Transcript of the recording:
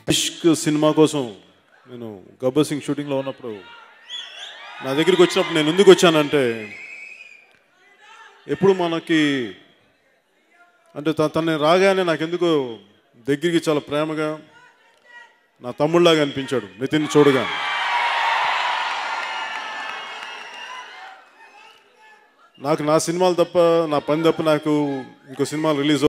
ఇష్క్ cinema కోసం నేను గబ్బర్ సింగ్ షూటింగ్లో ఉన్నప్పుడు నా దగ్గరికి వచ్చినప్పుడు నేను ఎందుకు వచ్చానంటే ఎప్పుడు మనకి అంటే తనని రాగానే నాకు ఎందుకో దగ్గరికి చాలా ప్రేమగా నా తమ్ముళ్ళలాగా అనిపించాడు నితిన్ చూడగా. నాకు నా సినిమాలు తప్ప నా పని తప్ప నాకు ఇంకో సినిమాలు రిలీజ్